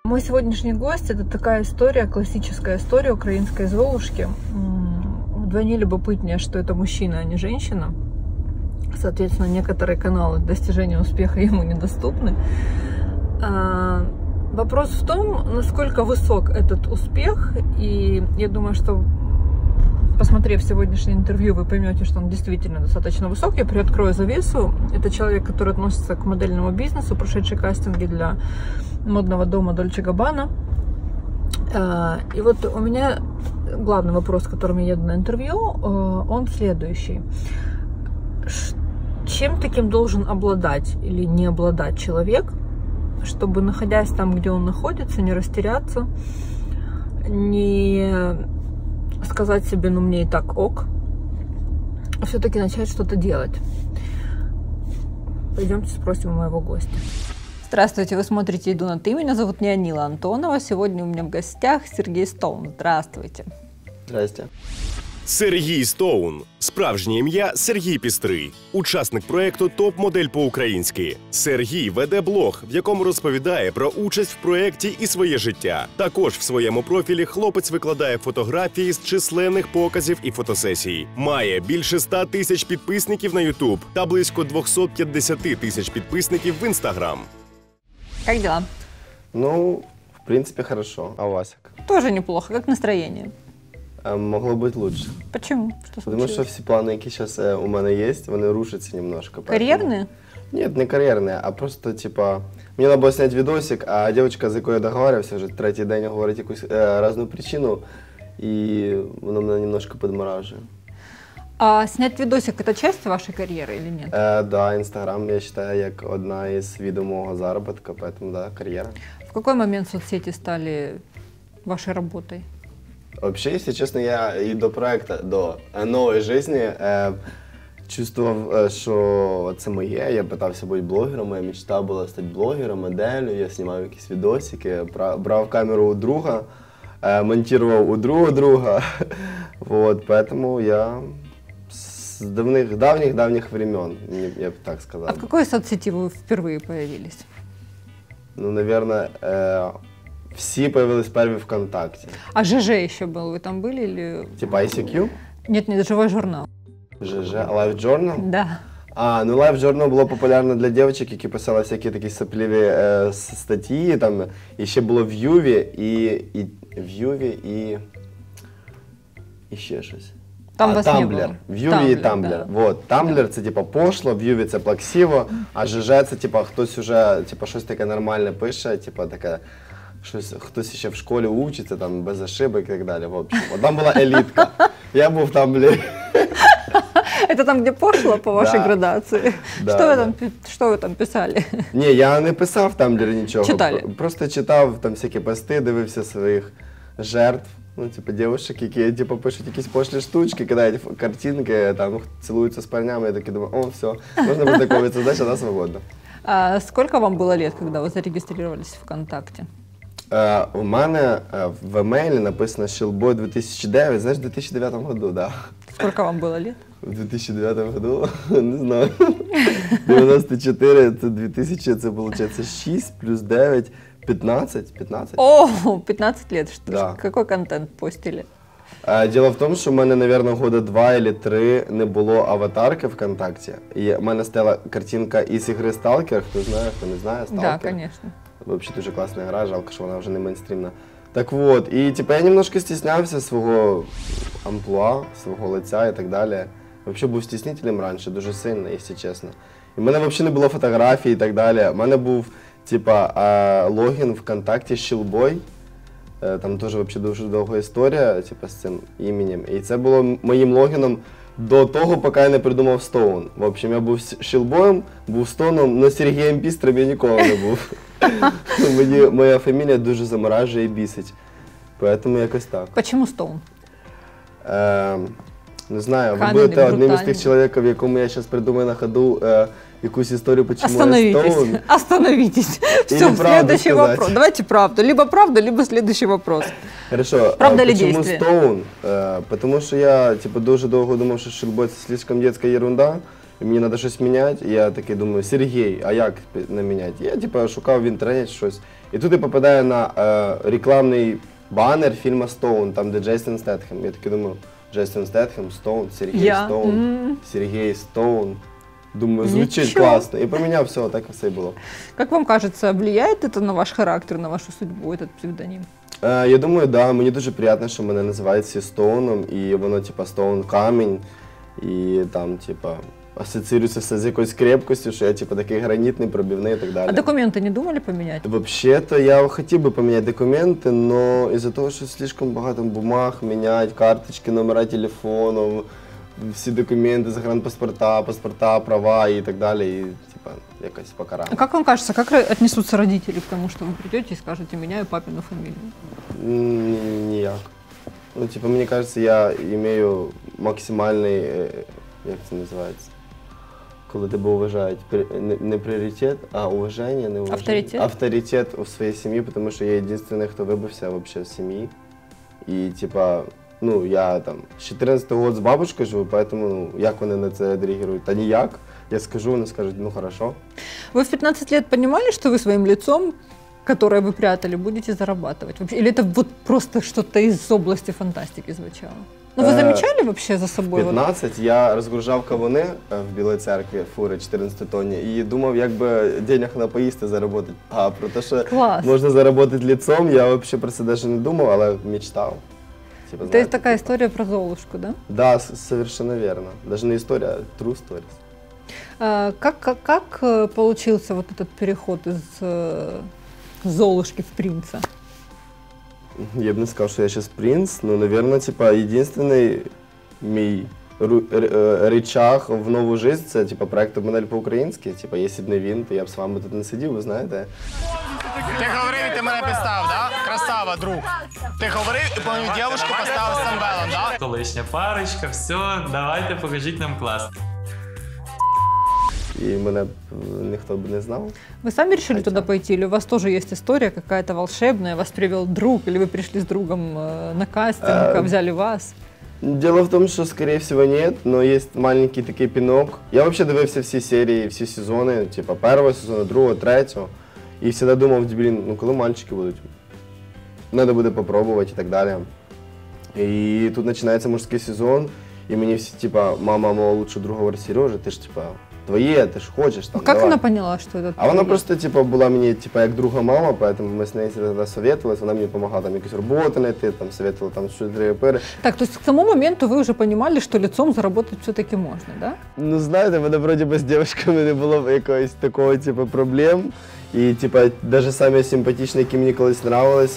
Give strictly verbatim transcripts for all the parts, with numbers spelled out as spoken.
Мой сегодняшний гость – это такая история, классическая история украинской Золушки. Вдвойне любопытнее, что это мужчина, а не женщина. Соответственно, некоторые каналы достижения успеха ему недоступны. Вопрос в том, насколько высок этот успех. И я думаю, что, посмотрев сегодняшнее интервью, вы поймете, что он действительно достаточно высок. Я приоткрою завесу. Это человек, который относится к модельному бизнесу, прошедший кастинги для модного дома Дольче Габбана. И вот у меня главный вопрос, с которым я еду на интервью, он следующий. Чем таким должен обладать или не обладать человек, чтобы, находясь там, где он находится, не растеряться, не сказать себе, ну мне и так ок, а все-таки начать что-то делать? Пойдемте спросим у моего гостя. Здравствуйте, вы смотрите «Иду на ты». Меня зовут Неонила Антонова. Сегодня у меня в гостях Сергей Стоун. Здравствуйте. Здрасте. Сергій Стоун. Справжнє ім'я – Сергій Пістрий. Учасник проєкту «Топ-модель по-українськи». Сергій веде блог, в якому розповідає про участь в проєкті і своє життя. Також в своєму профілі хлопець викладає фотографії з численних показів і фотосесій. Має більше ста тисяч підписників на ютуб та близько двохсот п'ятдесяти тисяч підписників в інстаграм. Как дела? Ну, в принципе, хорошо. А у вас как? Тоже неплохо. Как настроение? Э, могло быть лучше. Почему? Что Потому случилось? что все планы, которые сейчас э, у меня есть, они рушатся немножко. Поэтому... Карьерные? Нет, не карьерные, а просто, типа, мне надо было снять видосик, а девочка, з якою я договаривался, вже третій день говорить якусь э, разную причину, и воно меня немножко подмораживает. А снять видосик – это часть вашей карьеры или нет? Э, да, Инстаграм, я считаю, как одна из видов моего заработка, поэтому, да, карьера. В какой момент соцсети стали вашей работой? Вообще, если честно, я и до проекта, до нової житті е, чувствував, е, що це моє. Я питався бути блогером, моя мечта була стати блогером, моделлю. Я знімав якісь відосики, брав камеру у друга, е, монтував у другого друга. Вот, поэтому я с давних, давних, давних времен, я бы так сказал. А в какой соцсети вы впервые появились? Ну, наверное, э, все появились первые ВКонтакте. А ЖЖ еще был, вы там были или? Типа ай си кью? Нет, нет, живой журнал. ЖЖ, Life Journal? Да. А, ну Life Journal було популярно для дівчаток, які писали всякі такі сопливі е, статті, там, і ще було в Юві, і, і в Юві, і, і ще щось. Там а, вас Tumblr. не було. В Юві і Tumblr. Да. Вот. Tumblr це типа пошло, в Юві це плаксиво, а ЖЖ це типа хтось уже типа щось таке нормальне пише, типа таке, щось, хтось ще в школі учиться, там, без ошибок і так далі. В общем, от там була елітка. Я був в Tumblr. Это там, где пошло по вашей Да. градации? Да, Что, вы да. там, пи- что вы там писали? Ні, я не писав в Tumblr нічого. Читали? Просто читав там всякі пости, дивився своїх жертв. Ну, типу, дівчаток, які типу, пишуть якісь пошлі штучки, кидають картинки, там, цілуються з парнями, я такий думаю, о, все, можна познайомитися, значить, вона свободна. А сколько вам было лет, когда вы зарегистрировались в ВКонтакте? Е, у мене е, в емейлі написано Shellboy дві тисячі дев'ять, знаєш, в дві тисячі дев'ятому году, да. Сколько вам было лет? В дві тисячі дев'ятому году, не знаю, дев'яносто чотири, це дві тисячі, це виходить шість плюс дев'ять, п'ятнадцять, п'ятнадцять. О, пятнадцать лет, что Да. ж. Какой контент постили? Е, Діло в тому, що в мене, мабуть, года два або три не було аватарки ВКонтакті. І в мене стояла картинка із ігри Stalker, хто знає, хто не знає, Stalker. Да, конечно. Взагалі дуже класна гра, жалко, що вона вже не мейнстрімна. Так вот, і типу, я немножко стіснявся свого амплуа, свого лиця і так далі. Взагалі був стіснителем раніше, дуже сильно, якщо чесно. І в мене взагалі не було фотографій і так далі. У мене був, типа, логін ВКонтакті Shellboy. Там теж взагалі дуже довга історія, типу, з цим іменем. І це було моїм логіном до того, поки я не придумав Стоун. В общем, я був Shellboy'ом, був Стоуном, але Сергієм Пістрим я ніколи не був. Мені моя фамілія дуже заморажує і бісить. Тому якось так. Почему Стоун? Е, не знаю, ви Кам'яний, будете одним із брутальний. тих чоловіків, якому я зараз придумаю на ходу е, якусь історію, чому я Остановитесь, Стоун. остановитесь. Все, правду следующий сказать. вопрос. Давайте правду. Либо правду, либо следующий вопрос. Хорошо, Правда а или почему действие? Стоун? Э, потому что я типа дуже довго думав, що Shellboy це слишком детська ерунда. і мені треба щось міняти, і я такий думаю, Сергій, а як не міняти? Я типу, шукав в інтернеті щось. І тут я попадаю на е, рекламний банер фільму «Стоун», там де Джейсон Стетхем. Я такий думаю, Джейсон Стетхем, Стоун, Сергій Я? Стоун, М. Сергій Стоун. Думаю, звучить Нічого. класно. І поміняв все, так і все було. Как вам кажется, влияет это на ваш характер, на вашу судьбу, этот псевдоним? Е, я думаю, да, мені дуже приємно, що мене називають всі Стоуном, і воно, типа, Стоун камінь, і там, типа, асоціюється все з якоюсь крепкістю, що я, типа, такий гранітний, пробивний і так далі. А документы не думали поменять? Вообще-то я хотів би поміняти документи, но із-за того, що слишком багато бумаг міняти, карточки, номера телефону, всі документи, загранпаспорта, паспорта, права і так далі, і, типа, якось покарано. А как вам кажется, как ро- отнесутся родители к тому, что вы придете и скажете, меняю папину фамилию? Ні- Ніяк. Ну, типу, мені кажеться, я маю максимальний, е, як це називається, коли тебе вважають, при- не, не пріоритет, а уваження, не уваження. Авторитет? Авторитет у своїй сім'ї, тому що я єдиний, хто вибився вообще в сім'ї. І, типа, ну, я там з чотирнадцятого року з бабушкою живу, поэтому, ну, як вони на це реагують? Та ніяк. Я скажу, вони скажуть, ну, хорошо. Вы в пятнадцать лет понимали, что вы своим лицом, которое вы прятали, будете зарабатывать? Вообще? Или это вот просто что-то из области фантастики звучало? Ну, вы Э, замечали вообще за собой? вот- п'ятнадцять я розгружав кавуни е, в Білій церкві, фури чотирнадцять тонні, і думав, як би денег на поїсти заробити. А про те, що Класс. можна заробити лицом, я взагалі про це навіть не думав, але мечтав. Типа, То есть знаєте, такая типа. история про Золушку, да? Да, с- совершенно верно. Даже не история, а true stories. А, как, как, как э, получился вот этот переход из э, Золушки в принца? Я б не сказав, що я зараз принц, ну, наверное, типа, єдиний мій ру- р- е, рычаг в нову життя, це, типа, проект «Модель по-українськи». Типа, якщо б не він, то я б з вами тут не сидів, ви знаєте. Ти говорив, і ти мене підстав, да? Красава, друг. Ти говорив і по дівчинку поставив з Самвелом, да? Колишня парочка, все, давайте покажіть нам клас. І мене б е, ніхто б не знав. Вы сами решили Хотя. туда пойти, или у вас тоже есть история какая-то волшебная, вас привел друг, или вы пришли с другом э, на кастинг, а Эм. взяли вас? Дело в том, что, скорее всего, нет, но есть маленький такий пинок. Я вообще дивився всі серії, всі сезони, типа першого сезону, другого, третього. І завжди думав, блін, ну коли мальчики будуть? Надо буде попробувати і так далі. І тут починається мужський сезон, і мені всі, типа, мама мого лучшого друга говорить, Сережа, ти ж, типа, твоє, ти ж хочеш там, Как давай. она поняла, что это А вона твоё? просто, типа, була мені, типа, як друга мама, поэтому ми з нею завжди советувалися, вона мені допомагала там якусь роботу знайти, там, советувала там що три. Так, то есть к тому моменту вы уже понимали, что лицом заработать все-таки можно, да? Ну, знаєте, в мене вроді би з дівчатками не було якогось такого, типу, проблем. І, типу, навіть самі симпатичні, які мені колись нравились,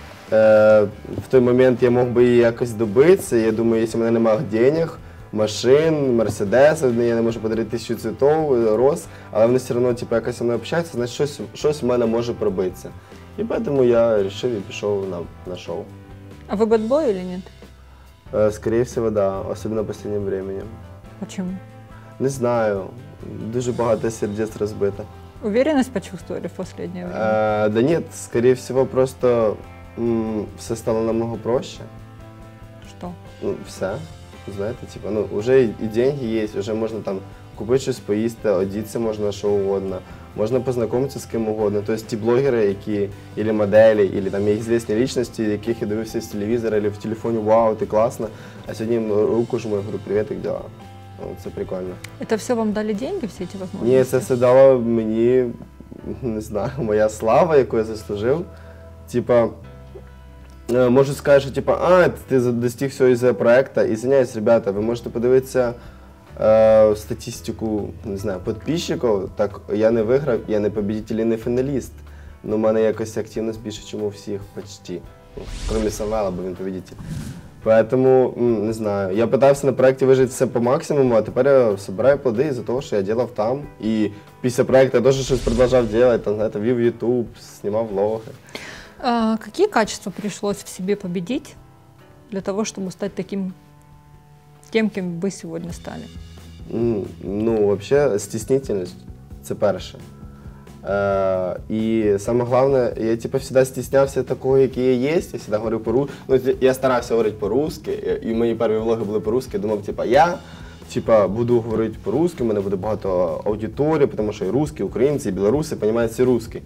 е, в той момент я мог би її якось добитися. Я думаю, якщо в мене немає денег, машин, мерседесів, я не можу подарити тисячу цвітів, роз, але вони все одно, типу, якось зі мною общаються, значить щось, щось в мене може пробитися. І тому я вирішив і пішов на, на шоу. А вы бэтбой или нет? Е, скорее всего, да, особливо в останнє время. Почему? Не знаю, дуже багато сердець розбито. Уверенность почувствовали в последнее время? Э, да нет, скорее всего, просто м, все стало намного проще. Что? Ну, все, знаєте, типа, ну, уже і і деньги є, вже можна там купити щось поїсти, одітися можна що угодно, можна познайомитися з ким угодно. Тобто ті блогери, які, або моделі, або там є звісні лічності, яких я дивився з телевізора, або в телефоні, вау, ти класно, а сьогодні їм руку жму, я говорю, привіт, як дела? Ну, це прикольно. Это все вам дали деньги, все эти возможности? Ні, це все дало мені, не знаю, моя слава, яку я заслужив. Типа, е, можу сказати, що типа, а, ти за- достиг всього із-за проекту. Извиняюсь, ребята, ви можете подивитися е, статистику, не знаю, підписчиків. Так, я не виграв, я не победитель і не фіналіст. Ну, в мене якось активність більше, ніж у всіх, почти. Ну, крім Самвела, бо він победитель. Поэтому, м, не знаю, я пытался на проекте выжить все по максимуму, а теперь я собираю плоды из-за того, что я делал там. И після проекта я тоже что-то продолжал делать, там, знаете, вів YouTube, снимал влоги. А, какие качества пришлось в себе победить для того, чтобы стать таким, тем, кем вы сегодня стали? М, Ну, вообще, стеснительность – це перше. Е, і саме головне, я типу, завжди стіснявся такого, який я є, я завжди говорив по-русски. Ну, я старався говорити по-русски, і мої перші влоги були по-русски, думав, типу, я типа, буду говорити по-русски, у мене буде багато аудиторії, тому що і русські, і українці, і білоруси, розуміють всі русські.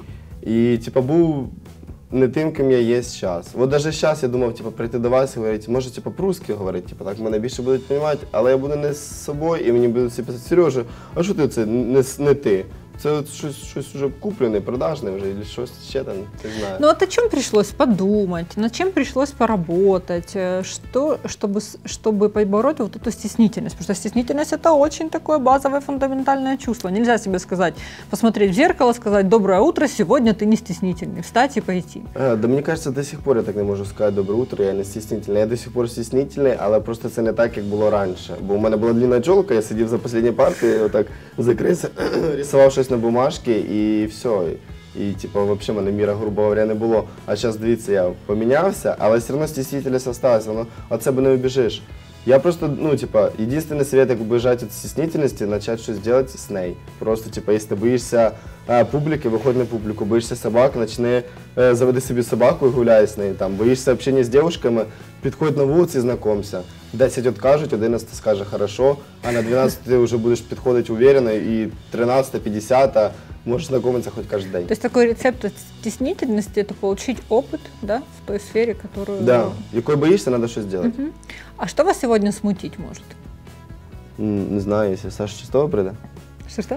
І, типа, був не тим, ким я є зараз. От навіть зараз я думав, типа, прийти до вас і говорити, може, типа, по-русски говорити, типа, так мене більше будуть розуміти, але я буду не з собою, і мені будуть всі писати, Сережа, а що ти це, не, не ти? Це от щось, щось вже куплене, продажне вже, або щось ще там, не знаю. Ну вот о чем пришлось подумать, над чем пришлось поработать, что, чтобы, чтобы побороть вот эту стеснительность? Потому что стеснительность – это очень такое базовое, фундаментальное чувство. Нельзя себе сказать, посмотреть в зеркало, сказать «Доброе утро, сегодня ты не стеснительный», встать и пойти. А, да мені кажется, до сих пор я так не можу сказати «Доброе утро», я не стеснительний. Я до сих пор стеснительний, але просто це не так, як було раніше. Бо у мене була длинна чолка, я сидів за останньою партією, отак закрився, рисував щось на бумажці і все. І, типу, взагалі, в мене міра, грубо говоря, не було. А зараз, дивіться, я помінявся, але все одно стеснительність залишилася, воно від себе не убіжиш. Я просто, ну, типа, единственный совет, как убежать от стеснительности, начать что-то делать с ней. Просто, типа, если ты боишься а, публики, выходи на публику, боишься собак, начни, э, заводи себе собаку и гуляй с ней, там, боишься общения с девушками, підходь на вулиці і знакомься. десять откажуть, одинадцять скаже хорошо, а на двенадцать ти вже будеш підходити уверенно, і тринадцать, пятьдесят можешь знакомиться хоть каждый день. То есть такой рецепт от стеснительности – это получить опыт, да, в той сфере, которую… Да, якой боишься, надо что сделать. Угу. А что вас сегодня смутить может? М, Не знаю, если Саша Чистова придет. Что-что?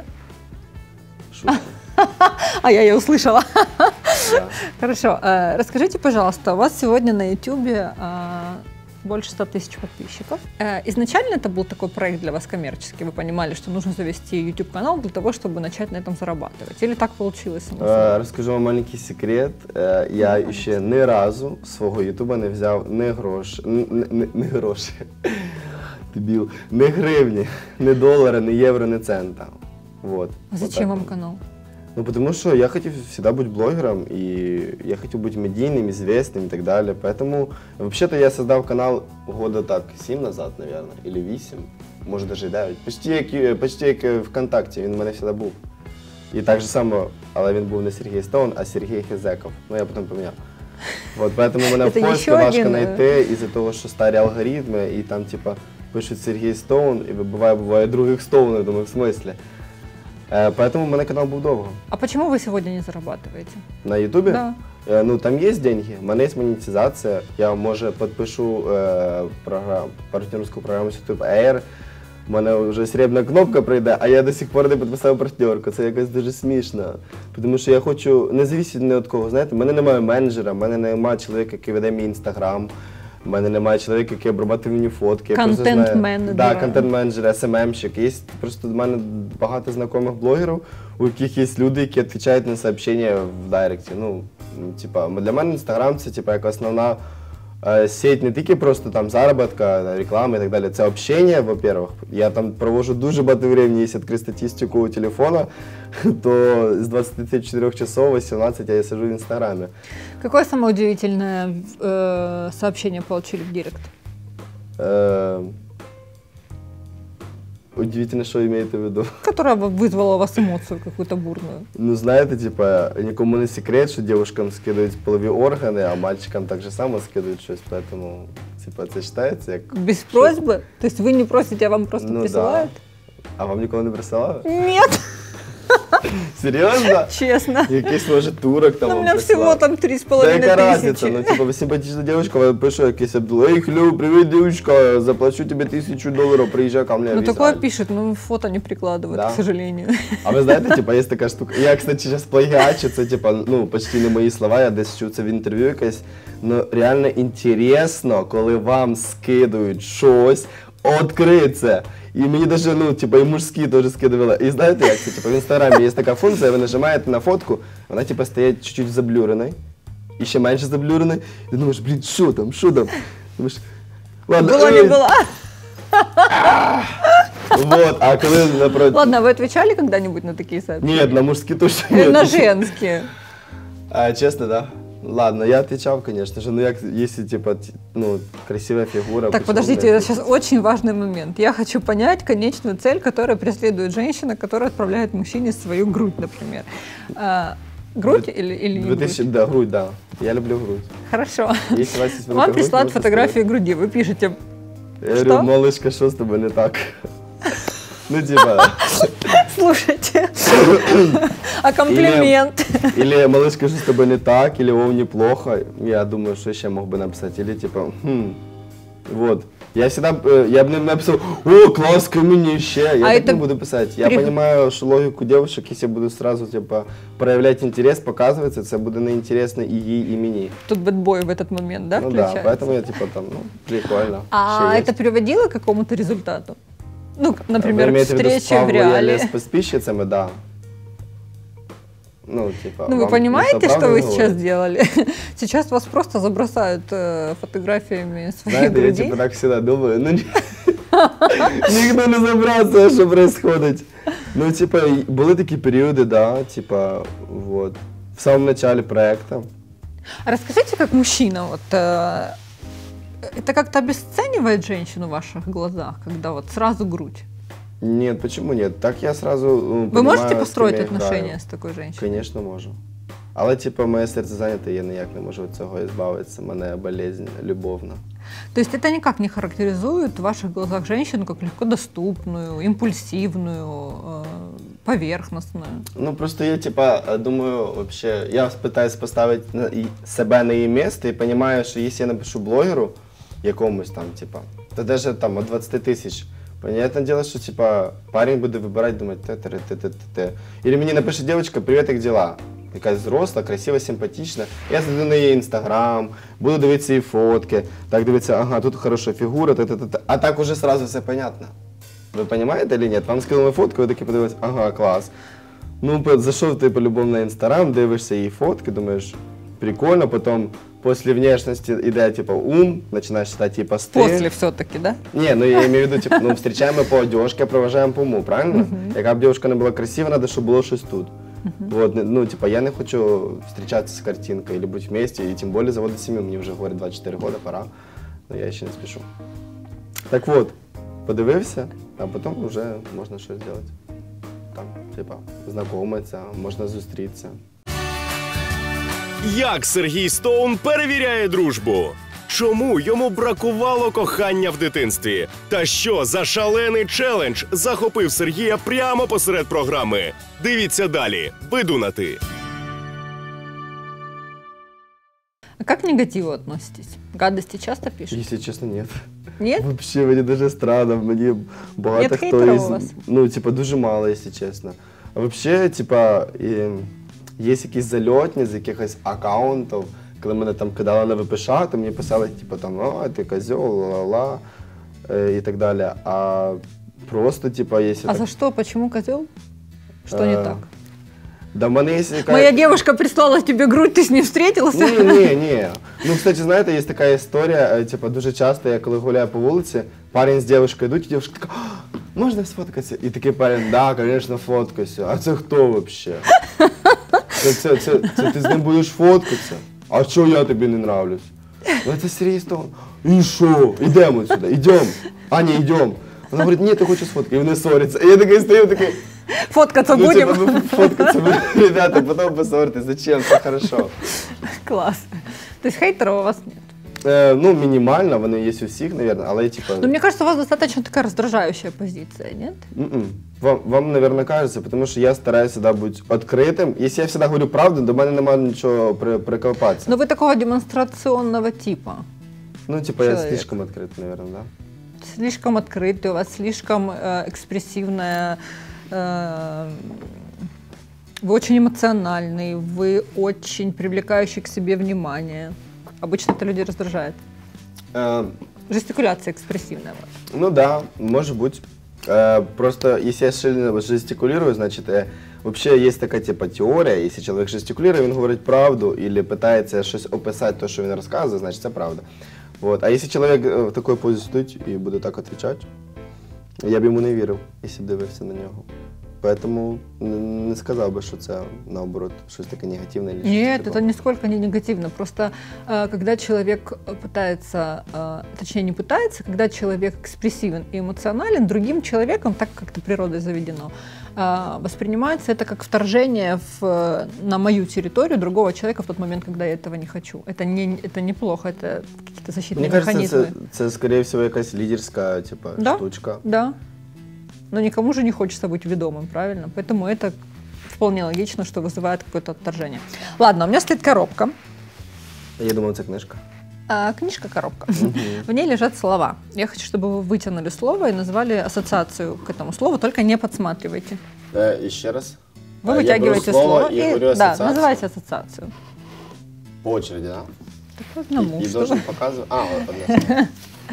Шутка. А я ее услышала. Да. Хорошо. Э, Расскажите, пожалуйста, у вас сегодня на ютубе больше ста тысяч подписчиков. Э, Изначально это был такой проект для вас коммерческий? Вы понимали, что нужно завести YouTube-канал для того, чтобы начать на этом зарабатывать? Или так получилось само собой? Е, Розкажу вам маленький секрет. Е, Я ще ні разу з свого ютуба не взяв ні гроші, ні, ні, ні гроші, дебіл, ні гривні, ні долара, ні євро, ні цента. Вот. А Вот зачем так вам вот. канал? Ну, потому что я хотел всегда быть блогером, и я хотел быть медийным, известным и так далее. Поэтому, вообще-то, я создал канал года так, семь назад, наверное, или восемь, может даже девять. Почти як, почти як ВКонтакте, він у мене завжди був. І так же само, але він був не Сергій Стоун, а Сергій Хезеков. Ну, я потім поміняв. Вот, поэтому мене в Это поиске еще важко один, знайти, із-за того, що старі алгоритми, і там, типа, пишуть Сергій Стоун, і буває, буває других Стоунів, думаю, в смысле? Е, Поэтому у мене канал був довго. А почему вы сегодня не зарабатываете? На Ютубе? Да. Е, Ну, там є деньги, у мене є монетизація. Я, може, підпишу е, програм, партнерську програму з YouTube Air. У мене вже срібна кнопка прийде, а я до сих пор не підписав партнерку. Це якось дуже смішно. Тому що я хочу не зависіти ні від кого. Знаєте, в мене немає менеджера, в мене немає чоловіка, який веде мій інстаграм. У мене немає чоловіка, який обрабатує мені фотки. Контент-менеджера. Так, контент-менеджер, ес ем емщик. Є просто в мене багато знайомих блогерів, у яких є люди, які відповідають на сообщення в дайректі. Ну, типа, для мене інстаграм це типа як основна е, сеть не тільки просто там заробітка, реклами і так далі. Це общення, во-первых. Я там провожу дуже багато времени, якщо відкрити статистику у телефона, то з двадцати чотирьох часов вісімнадцять я сижу в інстаграмі. Какое самое удивительное э, сообщение получили в директ? Е, Удивительно, що ви маєте в виду. Которое вызвало у вас эмоцию какую-то бурную? Ну, знаєте, типа, нікому не секрет, що дівчаткам скидують полові органи, а мальчикам так же само скидують щось, поэтому, типа, це вважається як... Без просьбы? То есть вы не просите, а вам просто Ну, присылают? да. А вам ніколи не присилали? Нет, Серйозно? честно. Якийсь, може, турок там Ну, у вам меня всего присилав? там три с Та половиной яка разниця? Ну, тысячи. типа, симпатична дівчинка, пише якийсь Абдул, ей, хлю, привіт, дівчинка, заплачу тебе тисячу доларів, приїжджай ко мне Ну, в такое Израиль. пишет, но фото не прикладывает, Да. к сожалению. А ви знаєте, типа, є така штука. Я, кстати, зараз плагіачу, це типа, ну, почти не мої слова, я десь чув це в інтерв'ю якесь. Ну, реально інтересно, коли вам скидують щось, відкриться. І мені даже, ну, типа, і мужські теж скидували. І знаєте, як це, типа, в інстаграмі є така функція, ви нажимаєте на фотку, вона, типа, стає чуть-чуть заблюреною, і ще менше заблюреною. І ти думаєш, блін, що там, що там? Думаєш, ладно, Было не ой, было. Вот, а коли, напротив... Ладно, вы отвечали когда-нибудь на такие сообщения? Ні, на мужські точно Э, ні. На женские. А, честно, да? Ладно, я отвечал, конечно же, но я, если, типа, т- ну, красивая фигура... Так, почему подождите, нет? сейчас очень важный момент. Я хочу понять конечную цель, которую преследует женщина, которая отправляет мужчине свою грудь, например. А, грудь или, или не две тысячи, грудь? да, грудь, да. Я люблю грудь. Хорошо. Если у вас есть великая Вам грудь, присылают можете фотографии груди, вы пишете, Я говорю, малышка, що з тобою не так? Ну, типа... Слушайте, а комплимент? Или, или малышка, что с тобой не так, или о, неплохо. Я думаю, что еще мог бы написать. Или типа, хм, вот. Я всегда, я бы написал, о, класс, каменище. Я а так это... не буду писать. Я при... понимаю, что логику девушек, если я буду сразу типа проявлять интерес, показываться, это будет неинтересно и ей, и мне. Тут бэтбой в этот момент, да, ну, включается? Да, поэтому я типа там, ну, прикольно. А это приводило к какому-то результату? Ну, например, к встрече в реале. С подписчицами, да. Ну, типа, ну, вы понимаете, что вы сейчас сделали? Сейчас вас просто забросают э, фотографиями своих Знаете, грудей. Я типа так всегда думаю, ну, никто не забрался, что происходит. Ну, типа, были такие периоды, да, типа, вот, в самом начале проекта. Расскажите, как мужчина, вот, э, это как-то обесценивает женщину в ваших глазах, когда вот сразу грудь? Нет, почему нет? Так я сразу ну, Вы можете построить отношения з такою жінкою? Звісно, можу. Але, типу, моє серце зайняте, я ніяк не можу від цього збавитися. У мене болезнь любовна. То есть это никак не характеризует в ваших глазах женщину как легко доступную, импульсивную, поверхностную? Ну, просто я, типа, думаю, вообще, я пытаюсь поставить себе на її місце і розумію, що якщо я напишу блогеру якомусь там, типа, то навіть там от двадцать тисяч, понятное дело, что типа парень будет выбирать, думать, т т т т т Или мне напишет девочка, привет, как дела? Такая взрослая, красивая, симпатичная. Я зайду на її інстаграм, буду дивитися її фотки, так дивитися, ага, тут хороша фігура, т т т а так уже сразу все понятно. Ви розумієте чи ні? Вам скинули фотку, ви такі подивилися, ага, клас. Ну, зайшов ти по-любому на інстаграм, дивишся її фотки, думаєш, прикольно, потім после внешности идея типа ум, начинаешь читать типа посты. После все-таки, да? Не, ну я имею в виду, типа, ну встречаем мы по одежке, провожаем по уму, правильно? Uh-huh. Яка б девушка не була красива, надо, щоб було щось тут. Uh-huh. Вот, ну, типа, я не хочу встречаться с картинкой или быть вместе, и тем более заводить семью. Мне уже говорят двадцать четыре года, пора, но я ще не спішу. Так вот, подивився, а потім вже можна щось зробити. Там, типа, знайомитися, можна зустрітися. Як Сергій Стоун перевіряє дружбу? Чому йому бракувало кохання в дитинстві? Та що за шалений челендж захопив Сергія прямо посеред програми? Дивіться далі. Видунати. А как к негативу относитесь? Гадости часто пишут? Если честно, нет. Нет? Вообще, мені дуже странно, мені багато нет хто хейтеров із... у вас? Ну, типа, дуже мало, якщо чесно. А вообще, типа, і... є якісь зальотні з якихось аккаунтів, коли мене там кидали на ВПШ, то мені писали, типу, там, а, ти козьол, ла-ла-ла, і так далі. А просто, типа, якщо... А так... за что? Почему козел? Что а... не так? Да, в мене є якась... Моя девушка прислала тебе грудь, ти з ним встретилася? Ні, ні, ні. Ну, кстати, знаєте, є така історія, типа, дуже часто, я коли гуляю по вулиці, парень з дівчинкою йдуть, і дівчинка така, можна сфоткатися? І такий парень, да, звісно, фоткайся. А це хто взагалі? Це, це, це, це ти з ним будеш фоткатися? А що я тобі не нравлюсь? Ну, це Сергій Стоун. І що? Ідемо сюди, ідемо. Аня, йдемо. Вона говорить, ні, ти хочеш сфоткати. І вони ссоряться. І я такий стою, такий... Фоткаться ну, будем? Типа, фоткаться будем, ребята, потом поссоритесь. Зачем? Все хорошо. Класс. То есть хейтеров у вас нет? Э, ну, минимально, вони є у всіх, наверное, але типа... Ну, мне кажется, у вас достаточно такая раздражающая позиция, нет? Mm-mm. Вам, вам, наверное, кажется, потому что я стараюсь всегда быть открытым. Если я всегда говорю правду, до мене немає нічого при, прикопатися. Но вы такого демонстрационного типа. Ну, типа, человек. Я слишком открыт, наверное, да? Слишком открытый, у вас слишком э, экспрессивная... Э, вы очень эмоциональный, вы очень привлекающий к себе внимание. Обычно это людей раздражает. Э, Жестикуляция экспрессивная. Ну да, может быть. Э, просто если я сильно жестикулирую, значит, э, вообще есть такая типа теория, если человек жестикулирует, он говорит правду или пытается щось описать то, что он рассказывает, значит, это правда. Вот. А если человек в такой позі стоїть і буде так відповідати, я б йому не вірив, якщо б дивився на нього. Поэтому не сказав би, що це, наоборот, щось таке негативне. Нет, это нисколько не негативно. Просто когда человек пытается, точнее не пытается, когда человек экспрессивен и эмоционален, другим человеком, так как-то природой заведено, воспринимается это как вторжение в, на мою территорию другого человека в тот момент, когда я этого не хочу. Это, не, это неплохо, это какие-то защитные Мне механизмы. Мне кажется, це, це, скорее всего, якась лидерская типа, да? штучка. Да. Но никому же не хочется быть ведомым, правильно? Поэтому это вполне логично, что вызывает какое-то отторжение. Ладно, у меня стоит коробка. Я думал, это книжка. А, книжка-коробка. В ней лежат слова. Я хочу, чтобы вы вытянули слово и назвали ассоциацию к этому слову, только не подсматривайте. Э, еще раз. Вы а, вытягиваете слово и, и да, называйте ассоциацию. По очереди, да? Так по одному. И, и должен показывать... А, вот одно.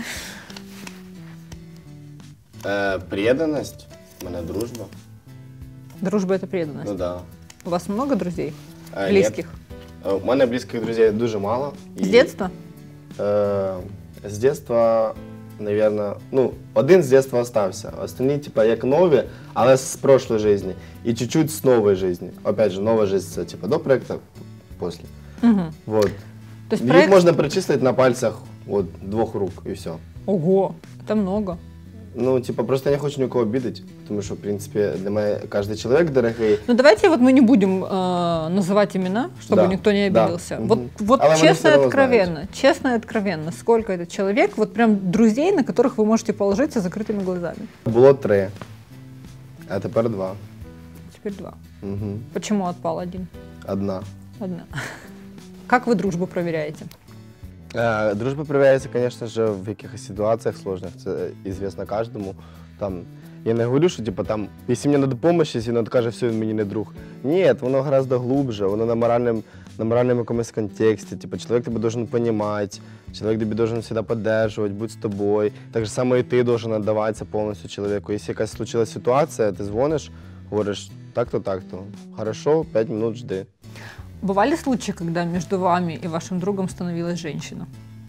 Э, преданность, у меня дружба. Дружба – это преданность? Ну да. У вас много друзей? Э, близких? Нет. У меня близких друзей дуже мало. С и, детства? Э, с детства, наверное, ну, один з детства остався. Остальні, типа, як нові, але з прошлой жизни. И чуть-чуть с новой жизни. Опять же, новая жизнь, это, типа, до проекта, после. Угу. Вот. То есть Их проект... можно перечислить на пальцах вот, двух рук, и все. Ого, это много. Ну, типа, просто я не хочу никого обидеть, потому что, в принципе, для меня каждый человек дорогой. Ну, давайте вот мы не будем э, называть имена, чтобы да, никто не обиделся. Да. Вот, вот честно и откровенно, знаете. честно и откровенно, сколько этот человек, вот прям друзей, на которых вы можете положиться с закрытыми глазами? Было три, а теперь два. Теперь два. Угу. Почему отпал один? Одна. Одна. Как вы дружбу проверяете? Э, дружба проявляется, конечно же, в каких-то ситуациях сложных, это известно каждому. Там, я не говорю, что типа, там, если мне надо помощь, если он скажет, все, он мне не друг. Нет, оно гораздо глубже, оно на моральном, на моральном якомусь контексте. Типа, человек тебя должен понимать, человек тебя должен всегда поддерживать, быть с тобой. Так же самое и ты должен отдаваться полностью человеку. Если какая-то случилась ситуация, ты звонишь, говоришь, так-то, так-то. Хорошо, пять минут жди. Бывали случаи, когда между вами и вашим другом становилась женщина?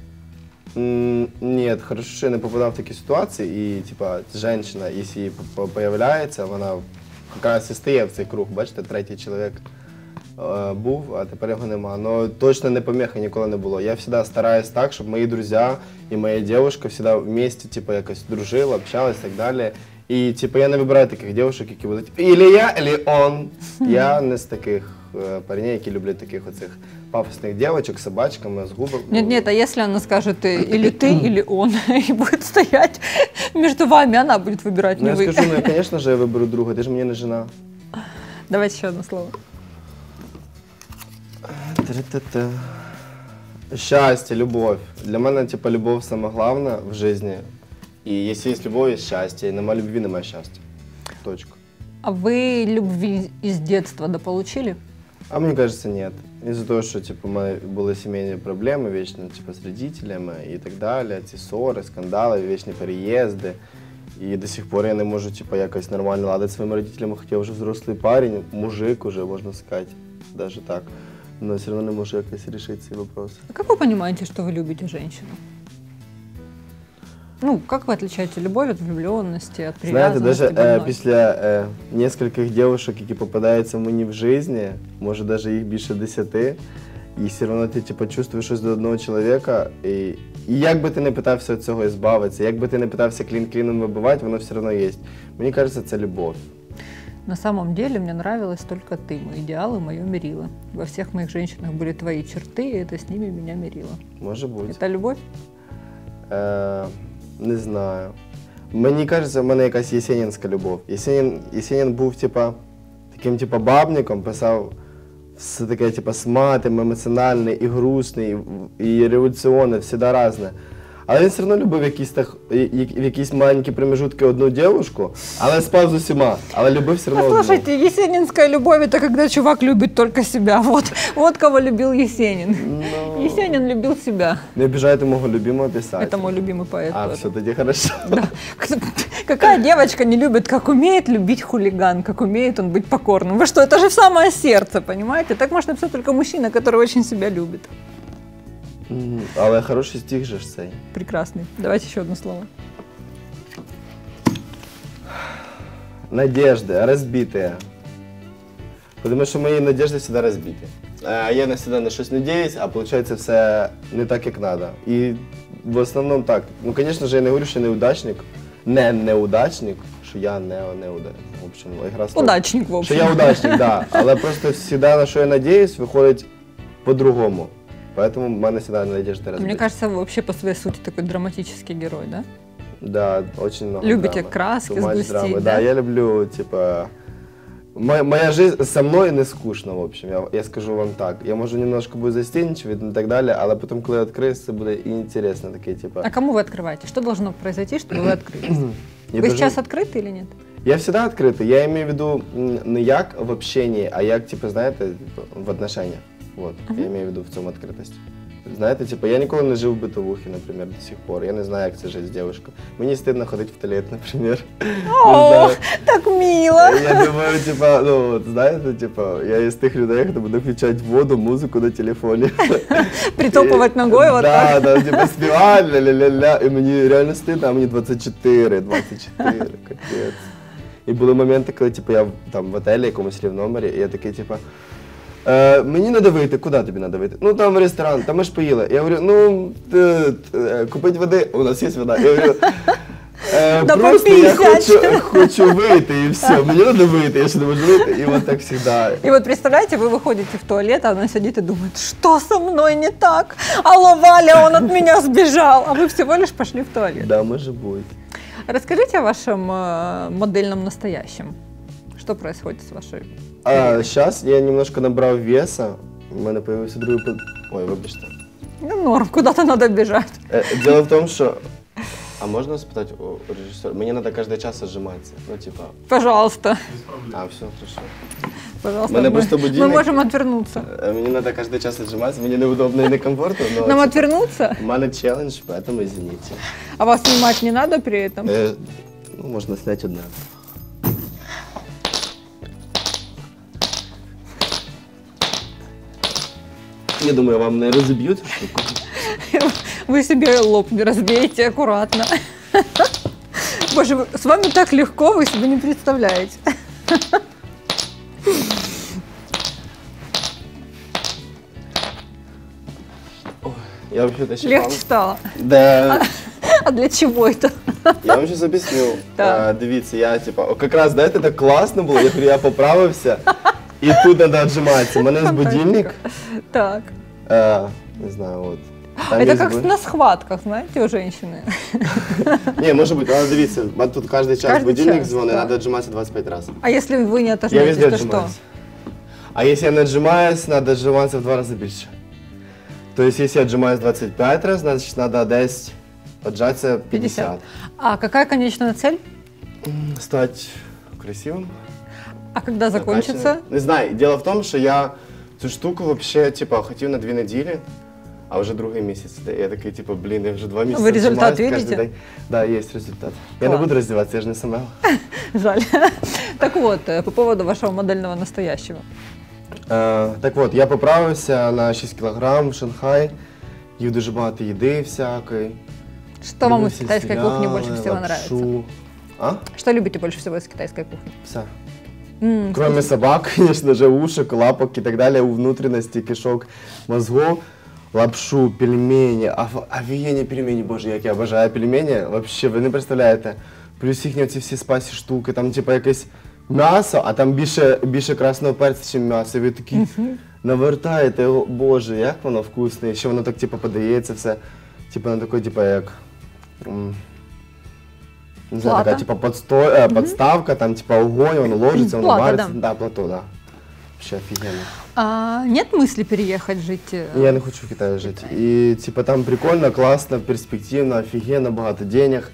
Mm, нет, хорошо, что я не попадал в такие ситуации, и, типа, женщина, если появляется, она якраз і стає в цей круг, бачите, третій чоловік е, був, а тепер його нема. Но точно не помеха ніколи не було. Я завжди стараюсь так, щоб мої друзі і моя дівчинка завжди вместе, типа, якось дружили, общались і так далі. І, типа, я не вибираю таких дівчинок, які будуть, или я, или он. Я не з таких парней, які люблять таких оцих пафосных девочек с собачками, с губами. Нет, нет, а если она скажет или ты, или он, и будет стоять между вами, она будет выбирать, ну, не вы. Я скажу, ну, конечно же, я выберу друга, ты же мне не жена. Давайте еще одно слово. Та-та-та. Счастье, любовь. Для меня, типа, любовь самое главное в жизни. И если есть любовь, есть счастье. И нема любви, нема счастья. Точка. А вы любви из детства дополучили? А мне кажется, нет. Из-за того, что, типа, мы были семейные проблемы вечно, типа, с родителями и так далее, эти ссоры, скандалы, вечные переезды. И до сих пор я не можу, типа, якось нормально ладить с своими родителями, хотя уже взрослый парень, мужик уже, можно сказать, даже так. Но все равно не можу якось решить свои вопросы. А как вы понимаете, что вы любите женщину? Ну, как вы отличаете любовь от влюбленности, от привязанности? Знаете, даже э, після э, нескольких девушек, які попадаються мені в житті, може даже їх більше десяти, і все одно ти типу, чувствуєш щось до одного чоловіка, і, і як би ти не питався від цього збавитися, як би ти не питався клін кліном вибивати, воно все одно є. Мені кажеться, це любов. На самом деле мне нравилась только ты, мой идеал и мое мерило. Во всех моих женщинах были твои черты, и это с ними меня мерило. Може бути. Это любовь? Е, не знаю. Мені кажеться, в мене якась єсенінська любов. Єсенін, Єсенін був типа, таким типа бабником, писав все таке типа сматим, емоціональний, і грустний, і, і революційний, всегда різне. Але він все одно любив якісь, так, в якісь маленькі промежутки одну дівчинку, але спав з усіма, але любив все одно одну. Послушайте, есенинская любовь – это когда чувак любит только себя. Вот, вот кого любил Есенин. Но... Есенин любил себя. Не обижайте моего любимого писателя. Это мой любимый поэт. А, тоже. Все, тогда хорошо. Да. Какая девочка не любит, как умеет любить хулиган, как умеет он быть покорным? Вы что, это же в самое сердце, понимаете? Так может написать только мужчина, который очень себя любит. Але хороший стих же ж цей. Прекрасный. Давайте еще одно слово. надежды разбитые. Потому что мои надежды всегда разбиты. А я на всегда на щось надіюсь, а получается все не так, як надо. І в основному так. Ну, конечно же, я не говорю, що неудачник. Не неудачник, що я не неудачник. В общем, ігра слов. Удачник, в общем. Що я удачник, да. Але просто всегда, на що я надіюсь, виходить по-другому. Поэтому в мене всегда надежды разбиты. Мне кажется, вы вообще по своей сути такой драматический герой, да? Да, очень много Любите драмы. краски Too much сгустить, драмы. да? Да, я люблю, типа... Моя, моя жизнь со мной не скучно, в общем, я, я скажу вам так. Я, може, немножко буду застенчивый и так далее, але потом, коли я открыюсь, це буде і інтересно, таке, типа... А кому вы открываете? Что должно произойти, чтобы вы открылись? Я Вы даже- сейчас открыты или нет? Я всегда открытый, я имею в виду м, не як в общении, а як, типа, знаєте, типа, в отношениях. Вот, я имею в виду в цьому відкритості. Знаєте, типа, я ніколи не жив в битовухі, наприклад, до сих пор. Я не знаю, як це жити з дівчинкою. Мені стидно ходити в туалет, наприклад. О, так мило! Я думаю, типа, ну, от, знаєте, типа, я із тих людей, хто буде включати воду, музику на телефоні. Притопувати ногою вот да, так. Да, типа, співати, ля-ля-ля-ля, і мені реально стидно, а мені двадцять чотири, двадцять чотири, капець. І були моменти, коли, типу, я там в отелі якомусь в номері, і я такий, типа, Е, мені треба вийти, куди тобі треба вийти? Ну там в ресторан, там ми ж поїли. Я говорю, ну, т, т, купить води, у нас є вода. Я говорю, е, Да просто я попісять. хочу, хочу вийти і все, мені треба вийти, я ще не можу вийти, і от так завжди. И вот представляете, вы выходите в туалет, а она сидит и думает, что со мной не так? Алло, Валя, он от меня сбежал. А вы всего лишь пошли в туалет. Да, може бути. Расскажите о вашем э, модельном настоящем. Что происходит с вашей... А зараз я немножко набрав веса, у мене з'явився другий... под- Ой, вибачте. Ну, норм, куда-то надо бежать. Е, Дело в тому, що... А можна спитати у режисера? Мені треба кожен час отжиматися. Ну, типа... Пожалуйста. А, все, хорошо. Пожалуйста, Мене мы, просто мы будильник. можем отвернуться. Е, Мені треба кожен час отжиматися, мені неудобно і некомфортно, но... Нам типа, отвернуться? У мене челендж, поэтому извините. А вас снимать не надо при этом? Е, ну, можна зняти одне. Я думаю, вам не розіб'ю цю штуку. Вы себе лоб не разбейте аккуратно. Боже, вы- с вами так легко, вы себе не представляете. Я вообще-то ще Легче вам... стало. Да. А для чего это? Я вам зараз об'ясню. Так. Е, Дивіться, я типа, о, якраз, знаєте, так класно було, я говорю, я поправився, і тут треба віджиматися. У мене є будильник, Так. е, не знаю, от. Там Это є как бу- на схватках, знаете, у женщины. Ні, може бути, але дивіться, а тут кожен час Кожен будильник час, дзвонить, так. треба віджиматися двадцять п'ять разів. А если вы не Я отожметесь, везде то что? отжимаюсь. А если я не отжимаюсь, треба віджиматися в два рази більше. Тобто, якщо я віджимаюсь двадцять п'ять разів, значить треба десь віджатися п'ятдесят. А какая конечная цель? Стати красивим. А когда закончится? накачаним. Не знаю, діло в тому, що я цю штуку вообще, типа, хотів на дві неділі, а вже другий місяць. Я такий, типу, блін, я вже два місяці Ви результат віджимаюсь видите? кожен день. Да, є результат. Я не Клас. буду роздіватися, я ж не сам. Жаль. Так вот, э, по поводу вашего модельного настоящего. Е, так от, я поправився на шість кілограм в Шанхай, їв дуже багато їди всякої. Что вам из дивився китайской кухни больше серіали, всего лапшу. нравится? А? Что любите больше всего из китайской кухни? Все. М, Кроме собак, конечно же, ушек, лапок и так далее, у внутренности, кишок, мозгов, лапшу, пельмені, оф- офігенні пельмені, боже, як я обожаю пельмені, вообще, ви не представляєте. Плюс їхні ці всі спасі штуки, там типа якесь м'ясо, а там більше, більше красного перцю, ніж м'ясо, і ви такі навертаєте його, боже, як воно вкусне, і ще воно так типа подається все, типа на такой, типа як, м, не знаю, Плата? така типа подсто... е, подставка, там типа огонь, воно ложиться, воно Плата, вариться. да. Да, плато, да. Вообще офігенно. А нет мысли переехать жить? э, Я не хочу в Китаї жити. І типа там прикольно, класно, перспективно, офігенно, багато денег.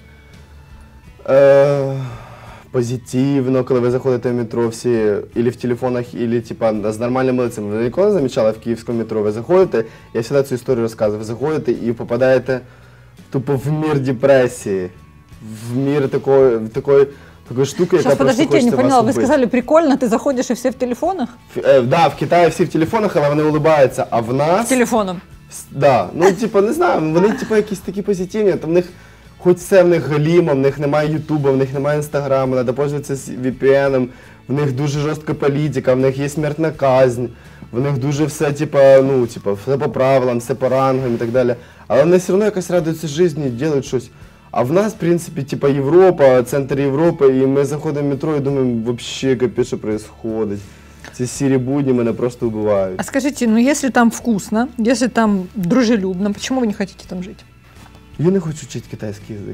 Е, позитивно, коли ви заходите в метро всі, ілі в телефонах, ілі типа з нормальними лицями. Ви ніколи замічали в київському метро? Ви заходите, я завжди цю історію розказую, ви заходите і попадаєте тупо в мір депресії, в мір такої, такої, такої штуки, яка Сейчас, просто подождите, я не хочеться вас поняла. Вы вбити. сказали, прикольно, ты заходишь и все в телефонах? Ф- е, да, в Китаї всі в телефонах, але вони улибаються, а в нас... С телефоном. С- Да, ну типа, не знаю, вони типа якісь такі позитивні, там в них хоч все в них галімо, в них немає ютуба, в них немає інстаграму, треба пользуватися ві пі ен, в них дуже жорстка політика, в них є смертна казнь, в них дуже все, типа, ну, типа, все по правилам, все по рангам і так далі. Але вони все одно якось радуються житті, роблять щось. А в нас, в принципі, типа Європа, центр Європи, і ми заходимо в метро і думаємо, взагалі, капець, що відбувається. Ці сірі будні мене просто вбивають. А скажите, ну если там вкусно, если там дружелюбно, почему вы не хотите там жить? Я не хочу вчити китайський язик.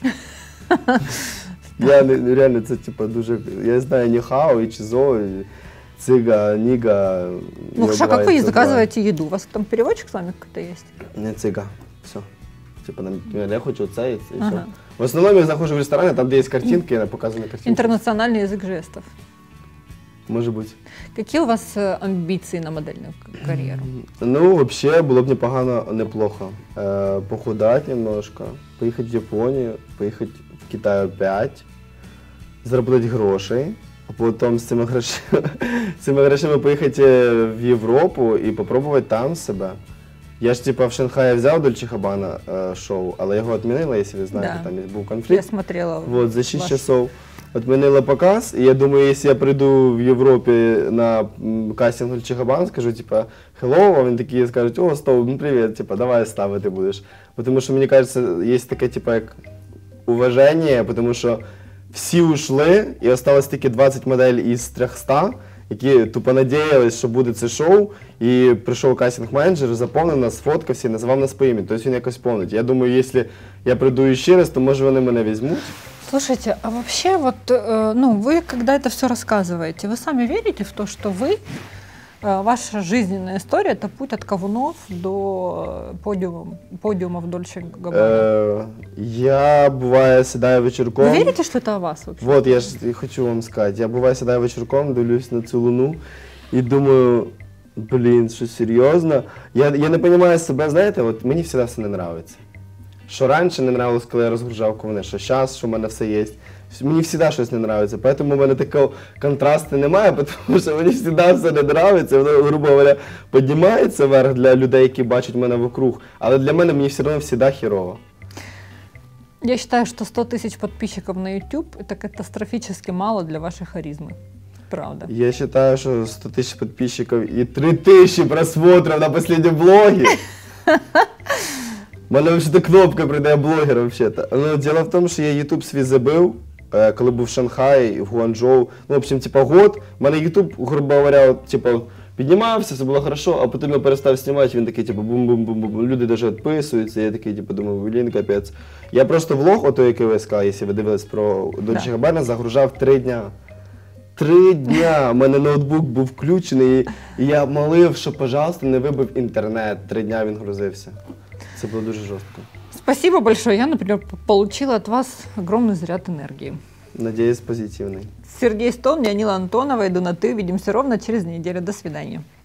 Я не, реально, це типа дуже... Я знаю ніхао, і чизо, і цига, ніга. Ну хорошо, как вы заказываете еду? У вас там переводчик с вами какой-то есть? Не цига, все. Типа, я хочу це і це, і Ага. все. В основному я заходжу в ресторани, там, де є картинки, я показую на картинки. Интернациональный язык жестов. Може бути. Какие у вас э, амбиции на модельную к- карьеру? Ну, вообще, було б непогано, неплохо. Э, похудать немножко, поїхати в Японію, поїхати в Китай опять, заробити грошей, а потім з цими грошима, з цими грошима поїхати в Європу і спробувати там себе. Я ж типа в Шанхаї взяв Дольче Габбана э, шоу, але його відмінили, якщо ви знаєте, Да. там був Я конфлікт. смотрела. Вот, за шесть ваш- часов отменила показ, и я думаю, если я приду в Европе на м, кастинг Дольче Габбана, скажу, типа, hello, а вони такі скажуть, о, Стоун, ну привет, типа, давай ставити будеш. Потому що, мені кажется, є таке, типа, як уваження, потому що всі ушли, і осталось тільки двадцять моделей із трьохсот, які тупо надіялись, що буде це шоу, і прийшов кастинг-менеджер, заповнив нас, сфоткався і назвав нас по імені. Тобто він якось помнить. Я думаю, якщо я прийду ще раз, то може вони мене візьмуть. Слушайте, а вообще вот, э, ну, вы, когда это все рассказываете, вы сами верите в то, что вы, э, ваша жизненная история, это путь от Ковунов до подиума, подиумов Дольче Габбана? Е, я буває сідаю вечірком. Вы верите, что это о вас вообще? Вот, я ж і хочу вам сказати. Я буває сідаю вечірком, дивлюсь на цю луну і думаю, блін, що серйозно? Я, я не розумію себе, знаєте, от мені завжди все не подобається. Що раніше не нравилось, коли я розгружав ковни, що зараз, що в мене все є. Мені завжди щось не подобається, тому в мене такого контрасту немає, тому що мені завжди все не подобається, воно, грубо говоря, піднімається вверх для людей, які бачать мене вокруг, але для мене мені все одно завжди херово. Я считаю, что сто тысяч подписчиков на YouTube – это катастрофически мало для вашей харизмы. Правда. Я вважаю, що сто тисяч підписчиків і три тисячі просмотрів на останньому блогі. У мене взагалі кнопка прийде блогер, взагалі-то. Ну, діло в тому, що я YouTube свій забив, е, коли був в Шанхаї, в Гуанчжоу. Ну, в общем, типа, год. У мене YouTube, грубо говоря, от, типа, піднімався, все було хорошо, а потім я перестав знімати, він такий, типу, бум-бум-бум-бум. Люди навіть відписуються, я такий, типу, думаю, блін, капець. Я просто влог, ото, який ви сказали, якщо ви дивились про Дольче Габбана, загружав три дня. Три дня! У мене ноутбук був включений, і я молив, що, пожалуйста, не вибив інтернет. Три дня він грузився. Це було дуже жорстко. Спасибо большое. Я, например, п- получила от вас огромный заряд энергии. Надіюсь, позитивний. Сергей Стоун, я Нила Антонова. Иду на «ты». Увидимся ровно через неделю. До свидания.